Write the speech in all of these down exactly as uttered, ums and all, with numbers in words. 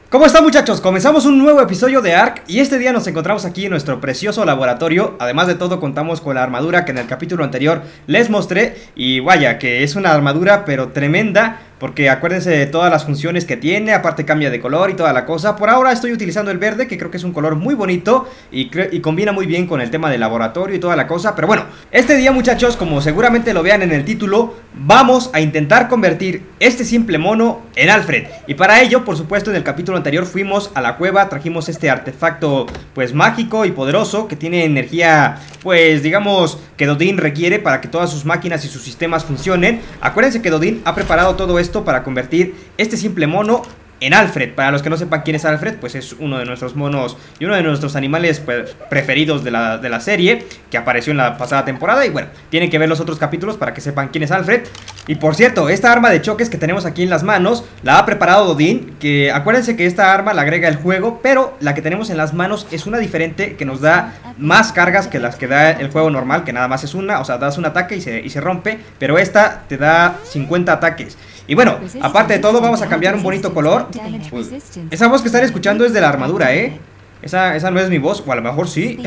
¿Cómo están, muchachos? Comenzamos un nuevo episodio de Ark y este día nos encontramos aquí en nuestro precioso laboratorio. Además de todo, contamos con la armadura que en el capítulo anterior les mostré. Y vaya, que es una armadura pero tremenda, porque acuérdense de todas las funciones que tiene. Aparte cambia de color y toda la cosa. Por ahora estoy utilizando el verde, que creo que es un color muy bonito y, y combina muy bien con el tema del laboratorio y toda la cosa. Pero bueno, este día, muchachos, como seguramente lo vean en el título, vamos a intentar convertir este simple mono en Alfred. Y para ello, por supuesto, en el capítulo anterior fuimos a la cueva, trajimos este artefacto pues mágico y poderoso que tiene energía, pues digamos que Dodin requiere para que todas sus máquinas y sus sistemas funcionen. Acuérdense que Dodin ha preparado todo esto para convertir este simple mono en Alfred. Para los que no sepan quién es Alfred, pues es uno de nuestros monos y uno de nuestros animales pues, preferidos de la, de la serie, que apareció en la pasada temporada. Y bueno, tienen que ver los otros capítulos para que sepan quién es Alfred. Y por cierto, esta arma de choques que tenemos aquí en las manos la ha preparado Dodin, que acuérdense que esta arma la agrega el juego, pero la que tenemos en las manos es una diferente, que nos da más cargas que las que da el juego normal, que nada más es una. O sea, das un ataque y se, y se rompe, pero esta te da cincuenta ataques. Y bueno, aparte de todo, vamos a cambiar un bonito color. Pues, esa voz que están escuchando es de la armadura, ¿eh? Esa, esa no es mi voz, o a lo mejor sí.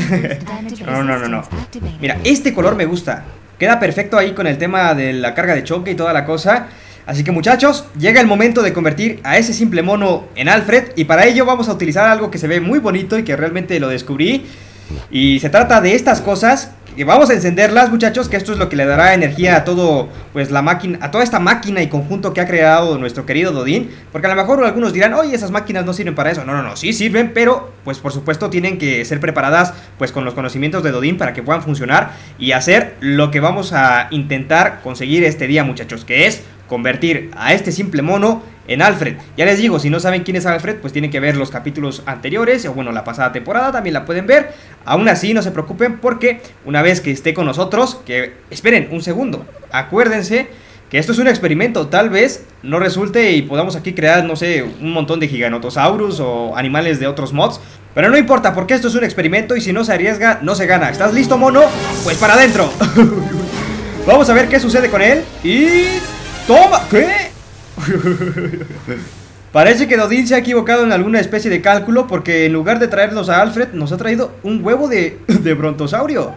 No, no, no, no. Mira, este color me gusta. Queda perfecto ahí con el tema de la carga de choque y toda la cosa. Así que, muchachos, llega el momento de convertir a ese simple mono en Alfred. Y para ello vamos a utilizar algo que se ve muy bonito y que realmente lo descubrí. Y se trata de estas cosas que vamos a encenderlas, muchachos, que esto es lo que le dará energía a todo, pues la máquina, a toda esta máquina y conjunto que ha creado nuestro querido Dodin. Porque a lo mejor algunos dirán, oye, esas máquinas no sirven para eso. No, no, no, sí sirven, pero pues por supuesto tienen que ser preparadas pues con los conocimientos de Dodin para que puedan funcionar y hacer lo que vamos a intentar conseguir este día, muchachos, que es convertir a este simple mono en Alfred. Ya les digo, si no saben quién es Alfred, pues tienen que ver los capítulos anteriores, o bueno, la pasada temporada también la pueden ver. Aún así, no se preocupen, porque una vez que esté con nosotros, que esperen un segundo, acuérdense que esto es un experimento. Tal vez no resulte y podamos aquí crear, no sé, un montón de Giganotosaurus o animales de otros mods, pero no importa, porque esto es un experimento y si no se arriesga, no se gana. ¿Estás listo, mono? Pues para adentro. Vamos a ver qué sucede con él. Y... ¡toma! ¿Qué? Parece que Dodin se ha equivocado en alguna especie de cálculo, porque en lugar de traernos a Alfred, nos ha traído un huevo de, de brontosaurio.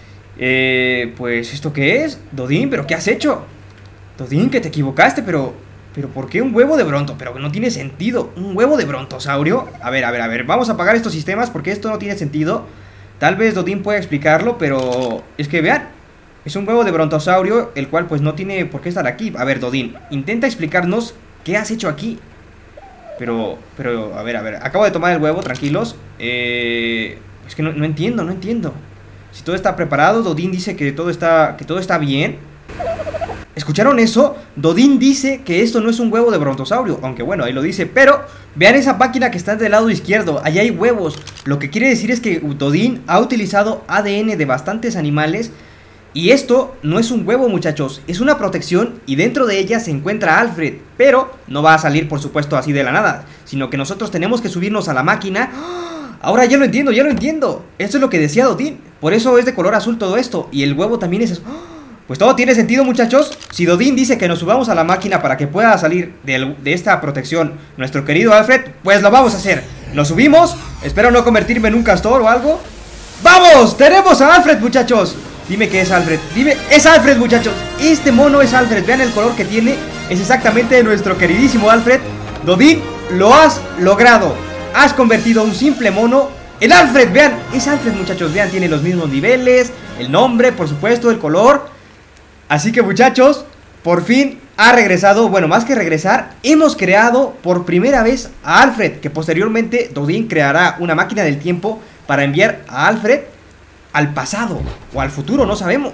Eh, pues, ¿esto qué es? Dodin, ¿pero qué has hecho? Dodin, que te equivocaste, pero... ¿Pero por qué un huevo de bronto? Pero que no tiene sentido. ¿Un huevo de brontosaurio? A ver, a ver, a ver, vamos a apagar estos sistemas porque esto no tiene sentido. Tal vez Dodin pueda explicarlo, pero... es que vean, es un huevo de brontosaurio, el cual pues no tiene por qué estar aquí. A ver, Dodin, intenta explicarnos qué has hecho aquí. Pero, pero, a ver, a ver, acabo de tomar el huevo, tranquilos. Eh, es que no, no entiendo, no entiendo. Si todo está preparado, Dodin dice que todo está, que todo está bien. ¿Escucharon eso? Dodin dice que esto no es un huevo de brontosaurio, aunque bueno, ahí lo dice. Pero vean esa máquina que está del lado izquierdo, allá hay huevos. Lo que quiere decir es que Dodin ha utilizado A D N de bastantes animales. Y esto no es un huevo, muchachos, es una protección y dentro de ella se encuentra Alfred. Pero no va a salir, por supuesto, así de la nada, sino que nosotros tenemos que subirnos a la máquina. Ahora ya lo entiendo, ya lo entiendo. Esto es lo que decía Dodin, por eso es de color azul todo esto. Y el huevo también es... pues todo tiene sentido, muchachos. Si Dodin dice que nos subamos a la máquina para que pueda salir de, de esta protección nuestro querido Alfred, pues lo vamos a hacer. Nos subimos, espero no convertirme en un castor o algo. ¡Vamos! ¡Tenemos a Alfred, muchachos! Dime que es Alfred, dime, es Alfred, muchachos. Este mono es Alfred, vean el color que tiene. Es exactamente de nuestro queridísimo Alfred. Dodin, lo has logrado. Has convertido a un simple mono en Alfred, vean, es Alfred, muchachos. Vean, tiene los mismos niveles, el nombre, por supuesto, el color. Así que, muchachos, por fin ha regresado. Bueno, más que regresar, hemos creado por primera vez a Alfred, que posteriormente Dodin creará una máquina del tiempo para enviar a Alfred al pasado o al futuro, no sabemos.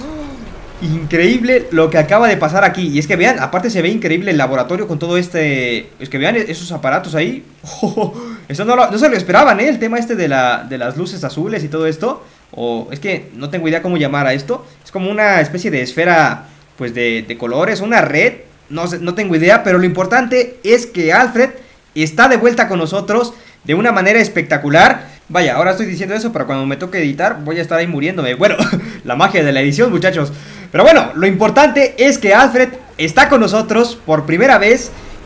Increíble lo que acaba de pasar aquí. Y es que vean, aparte se ve increíble el laboratorio con todo este... es que vean esos aparatos ahí. Oh, eso no, lo, no se lo esperaban, ¿eh? El tema este de, la, de las luces azules y todo esto. O es que no tengo idea cómo llamar a esto. Es como una especie de esfera, pues de, de colores, una red. No, no tengo idea, pero lo importante es que Alfred está de vuelta con nosotros de una manera espectacular. Vaya, ahora estoy diciendo eso, pero cuando me toque editar voy a estar ahí muriéndome. Bueno, la magia de la edición, muchachos. Pero bueno, lo importante es que Alfred está con nosotros por primera vez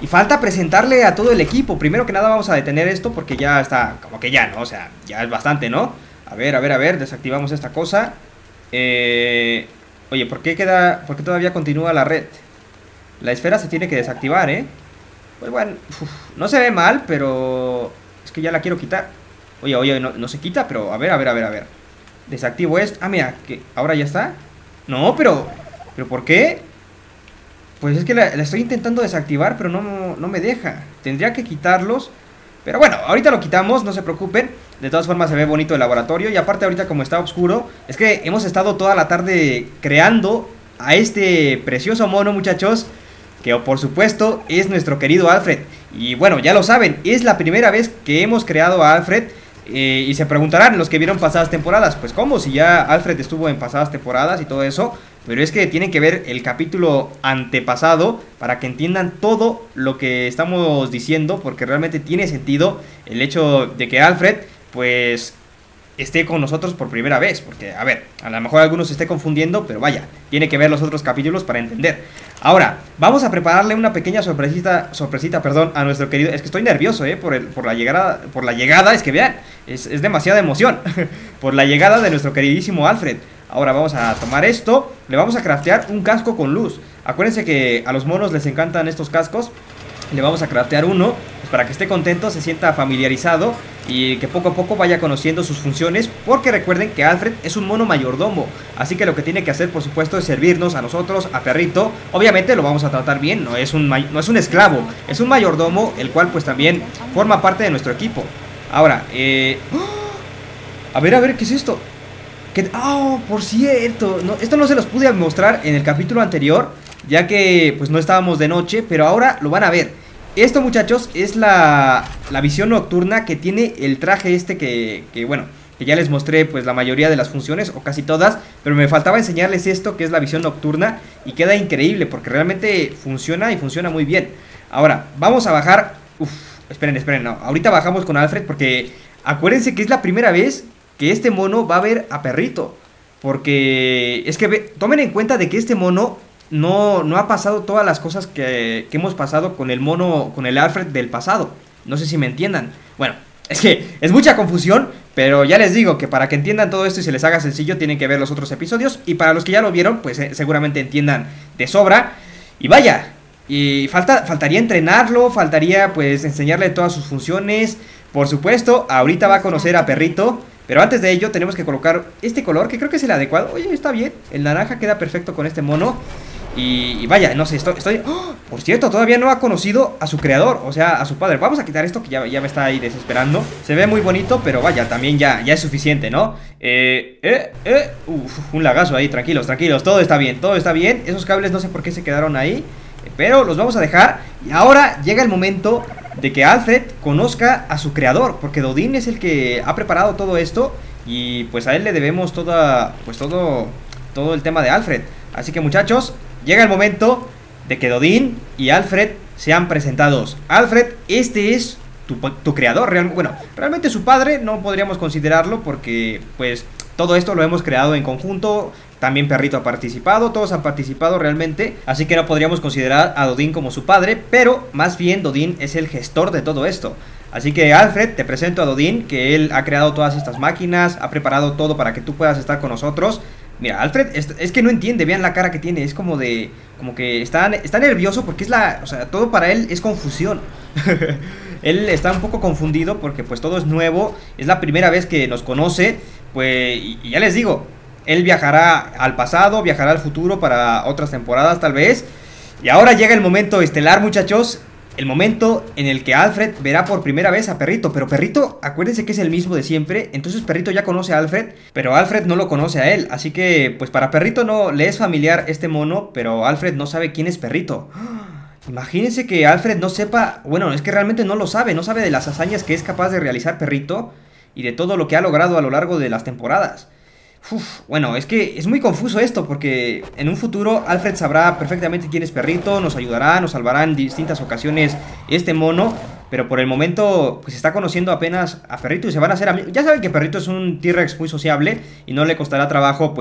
Y falta presentarle a todo el equipo. Primero que nada vamos a detener esto porque ya está, como que ya, ¿no? O sea, ya es bastante, ¿no? A ver, a ver, a ver, desactivamos esta cosa. Eh... Oye, ¿por qué queda, por qué todavía continúa la red? La esfera se tiene que desactivar, ¿eh? Pues bueno, uf, no se ve mal, pero es que ya la quiero quitar. Oye, oye, no, no se quita, pero a ver, a ver, a ver, a ver. Desactivo esto. Ah, mira, que ahora ya está. No, pero, ¿pero por qué? Pues es que la, la estoy intentando desactivar, pero no, no me deja. Tendría que quitarlos. Pero bueno, ahorita lo quitamos, no se preocupen. De todas formas se ve bonito el laboratorio. Y aparte ahorita como está oscuro, es que hemos estado toda la tarde creando a este precioso mono, muchachos, que por supuesto es nuestro querido Alfred. Y bueno, ya lo saben, es la primera vez que hemos creado a Alfred. Eh, y se preguntarán los que vieron pasadas temporadas, pues cómo, si ya Alfred estuvo en pasadas temporadas y todo eso. Pero es que tienen que ver el capítulo antepasado para que entiendan todo lo que estamos diciendo, porque realmente tiene sentido el hecho de que Alfred pues esté con nosotros por primera vez. Porque, a ver, a lo mejor algunos se esté confundiendo, pero vaya, tiene que ver los otros capítulos para entender. Ahora, vamos a prepararle una pequeña sorpresita, sorpresita, perdón, a nuestro querido... Es que estoy nervioso, eh, por, el, por la llegada, por la llegada, es que vean, es, es demasiada emoción. Por la llegada de nuestro queridísimo Alfred. Ahora vamos a tomar esto, le vamos a craftear un casco con luz. Acuérdense que a los monos les encantan estos cascos. Le vamos a craftear uno, pues para que esté contento, se sienta familiarizado y que poco a poco vaya conociendo sus funciones. Porque recuerden que Alfred es un mono mayordomo, así que lo que tiene que hacer, por supuesto, es servirnos a nosotros, a Perrito. Obviamente lo vamos a tratar bien, no es un, no es un esclavo, es un mayordomo, el cual pues también forma parte de nuestro equipo. Ahora, eh... a ver, a ver, ¿qué es esto? Que, oh, por cierto, no, esto no se los pude mostrar en el capítulo anterior, ya que pues no estábamos de noche, pero ahora lo van a ver. Esto, muchachos, es la, la visión nocturna que tiene el traje este que, que, bueno, que ya les mostré pues la mayoría de las funciones, o casi todas, pero me faltaba enseñarles esto que es la visión nocturna, y queda increíble porque realmente funciona y funciona muy bien. Ahora, vamos a bajar, uff, esperen, esperen, no, ahorita bajamos con Alfred porque acuérdense que es la primera vez que este mono va a ver a Perrito. Porque es que ve, tomen en cuenta de que este mono no, no ha pasado todas las cosas que, que hemos pasado con el mono, con el Alfred del pasado. No sé si me entiendan. Bueno, es que es mucha confusión, pero ya les digo que para que entiendan todo esto y se les haga sencillo tienen que ver los otros episodios. Y para los que ya lo vieron, pues eh, seguramente entiendan de sobra. Y vaya, y falta, faltaría entrenarlo, faltaría pues enseñarle todas sus funciones. Por supuesto, ahorita va a conocer a Perrito. Pero antes de ello tenemos que colocar este color, que creo que es el adecuado. Oye, está bien, el naranja queda perfecto con este mono. Y, y vaya, no sé, estoy... estoy... ¡Oh! Por cierto, todavía no ha conocido a su creador, o sea, a su padre. Vamos a quitar esto que ya, ya me está ahí desesperando. Se ve muy bonito, pero vaya, también ya, ya es suficiente, ¿no? Eh, eh, eh Uf, un lagazo ahí, tranquilos, tranquilos, todo está bien, todo está bien. Esos cables no sé por qué se quedaron ahí, pero los vamos a dejar. Y ahora llega el momento de que Alfred conozca a su creador, porque Dodin es el que ha preparado todo esto y pues a él le debemos toda, pues todo, todo el tema de Alfred. Así que, muchachos, llega el momento de que Dodin y Alfred sean presentados. Alfred, este es tu, tu creador, real, bueno, realmente su padre no podríamos considerarlo porque pues todo esto lo hemos creado en conjunto. También Perrito ha participado, todos han participado realmente, así que no podríamos considerar a Dodin como su padre, pero más bien Dodin es el gestor de todo esto. Así que, Alfred, te presento a Dodin, que él ha creado todas estas máquinas, ha preparado todo para que tú puedas estar con nosotros. Mira, Alfred es, es que no entiende, vean la cara que tiene, es como de, como que está, está nervioso porque es la, o sea, todo para él es confusión. Él está un poco confundido porque pues todo es nuevo, es la primera vez que nos conoce, pues, y, y ya les digo, él viajará al pasado, viajará al futuro para otras temporadas tal vez. Y ahora llega el momento estelar, muchachos. El momento en el que Alfred verá por primera vez a Perrito. Pero Perrito, acuérdense que es el mismo de siempre. Entonces Perrito ya conoce a Alfred, pero Alfred no lo conoce a él. Así que pues para Perrito no le es familiar este mono, pero Alfred no sabe quién es Perrito. Imagínense que Alfred no sepa. Bueno, es que realmente no lo sabe. No sabe de las hazañas que es capaz de realizar Perrito y de todo lo que ha logrado a lo largo de las temporadas. Uf, bueno, es que es muy confuso esto porque en un futuro Alfred sabrá perfectamente quién es Perrito, nos ayudará, nos salvará en distintas ocasiones este mono, pero por el momento pues está conociendo apenas a Perrito y se van a hacer amigos. Ya saben que Perrito es un T-Rex muy sociable y no le costará trabajo pues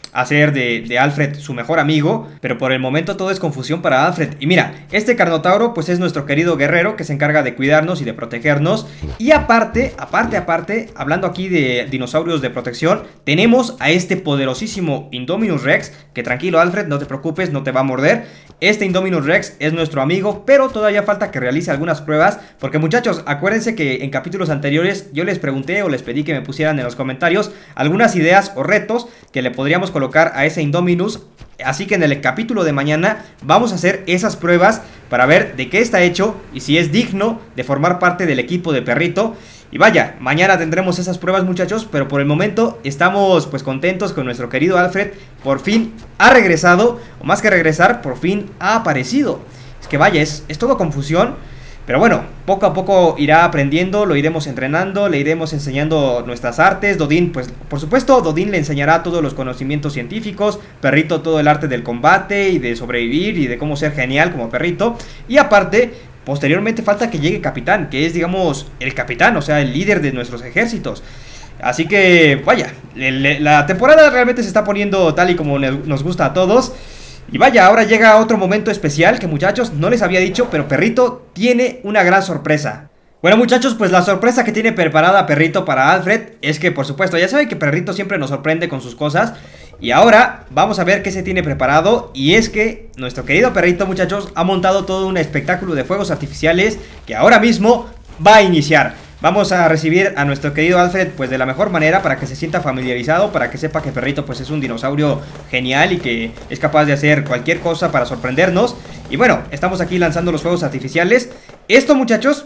hacer de, de Alfred su mejor amigo, pero por el momento todo es confusión para Alfred. Y mira, este Carnotauro pues es nuestro querido guerrero que se encarga de cuidarnos y de protegernos. Y aparte, aparte, aparte, hablando aquí de dinosaurios de protección, tenemos a este poderosísimo Indominus Rex, que tranquilo Alfred, no te preocupes, no te va a morder. Este Indominus Rex es nuestro amigo, pero todavía falta que realice algunas pruebas, porque muchachos, acuérdense que en capítulos anteriores yo les pregunté o les pedí que me pusieran en los comentarios algunas ideas o retos que le podríamos colocar a ese Indominus. Así que en el capítulo de mañana vamos a hacer esas pruebas para ver de qué está hecho y si es digno de formar parte del equipo de Perrito. Y vaya, mañana tendremos esas pruebas muchachos, pero por el momento estamos pues contentos con nuestro querido Alfred. Por fin ha regresado, o más que regresar, por fin ha aparecido. Es que vaya, es, es todo confusión. Pero bueno, poco a poco irá aprendiendo, lo iremos entrenando, le iremos enseñando nuestras artes. Dodín, pues por supuesto, Dodín le enseñará todos los conocimientos científicos. Perrito todo el arte del combate y de sobrevivir y de cómo ser genial como Perrito. Y aparte, posteriormente falta que llegue Capitán, que es digamos el capitán, o sea el líder de nuestros ejércitos. Así que vaya, la temporada realmente se está poniendo tal y como nos gusta a todos. Y vaya, ahora llega otro momento especial que muchachos, no les había dicho, pero Perrito tiene una gran sorpresa. Bueno muchachos, pues la sorpresa que tiene preparada Perrito para Alfred es que por supuesto, ya saben que Perrito siempre nos sorprende con sus cosas. Y ahora vamos a ver qué se tiene preparado. Y es que nuestro querido Perrito muchachos ha montado todo un espectáculo de fuegos artificiales que ahora mismo va a iniciar. Vamos a recibir a nuestro querido Alfred pues de la mejor manera para que se sienta familiarizado, para que sepa que Perrito pues es un dinosaurio genial y que es capaz de hacer cualquier cosa para sorprendernos. Y bueno, estamos aquí lanzando los fuegos artificiales. Esto muchachos,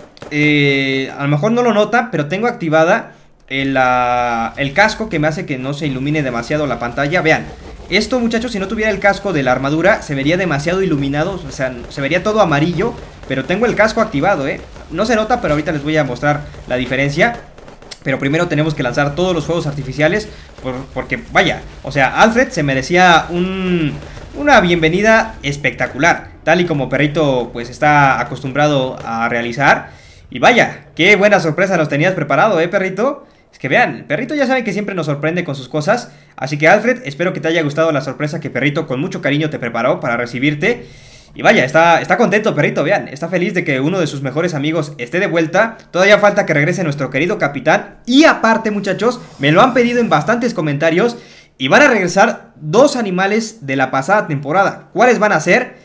eh, a lo mejor no lo nota, pero tengo activada el, uh, el casco que me hace que no se ilumine demasiado la pantalla. Vean, esto muchachos, si no tuviera el casco de la armadura se vería demasiado iluminado, o sea, se vería todo amarillo. Pero tengo el casco activado, eh. No se nota, pero ahorita les voy a mostrar la diferencia. Pero primero tenemos que lanzar todos los fuegos artificiales por, porque vaya, o sea, Alfred se merecía un, una bienvenida espectacular, tal y como Perrito pues está acostumbrado a realizar. Y vaya, qué buena sorpresa nos tenías preparado, eh, Perrito. Es que vean, Perrito ya saben que siempre nos sorprende con sus cosas. Así que Alfred, espero que te haya gustado la sorpresa que Perrito con mucho cariño te preparó para recibirte. Y vaya, está, está contento Perrito, vean, está feliz de que uno de sus mejores amigos esté de vuelta. Todavía falta que regrese nuestro querido capitán. Y aparte muchachos, me lo han pedido en bastantes comentarios y van a regresar dos animales de la pasada temporada. ¿Cuáles van a ser?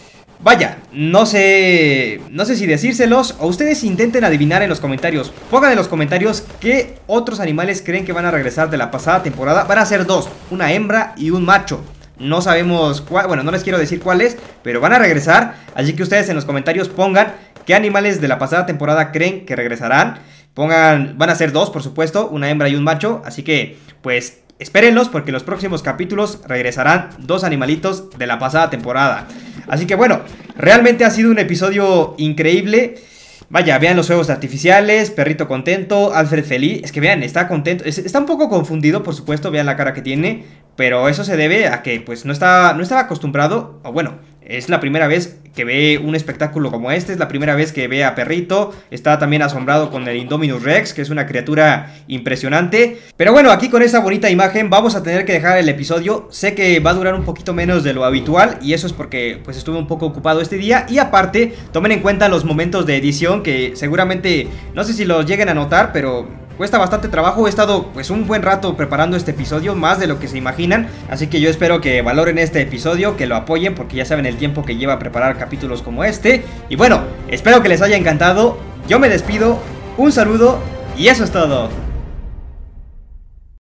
Vaya, no sé, no sé si decírselos o ustedes intenten adivinar en los comentarios. Pongan en los comentarios qué otros animales creen que van a regresar de la pasada temporada. Van a ser dos, una hembra y un macho. No sabemos cuál, bueno, no les quiero decir cuáles, pero van a regresar. Así que ustedes en los comentarios pongan qué animales de la pasada temporada creen que regresarán. Pongan, van a ser dos, por supuesto, una hembra y un macho. Así que, pues, espérenlos porque en los próximos capítulos regresarán dos animalitos de la pasada temporada. Así que bueno, realmente ha sido un episodio increíble. Vaya, vean los fuegos artificiales, Perrito contento, Alfred feliz. Es que vean, está contento, está un poco confundido, por supuesto, vean la cara que tiene. Pero eso se debe a que pues no, está, no estaba acostumbrado, o bueno, es la primera vez que ve un espectáculo como este, es la primera vez que ve a Perrito. Está también asombrado con el Indominus Rex, que es una criatura impresionante. Pero bueno, aquí con esa bonita imagen vamos a tener que dejar el episodio. Sé que va a durar un poquito menos de lo habitual y eso es porque pues estuve un poco ocupado este día. Y aparte, tomen en cuenta los momentos de edición que seguramente, no sé si los lleguen a notar, pero cuesta bastante trabajo. He estado pues un buen rato preparando este episodio, más de lo que se imaginan. Así que yo espero que valoren este episodio, que lo apoyen, porque ya saben el tiempo que lleva preparar capítulos como este. Y bueno, espero que les haya encantado. Yo me despido, un saludo y eso es todo.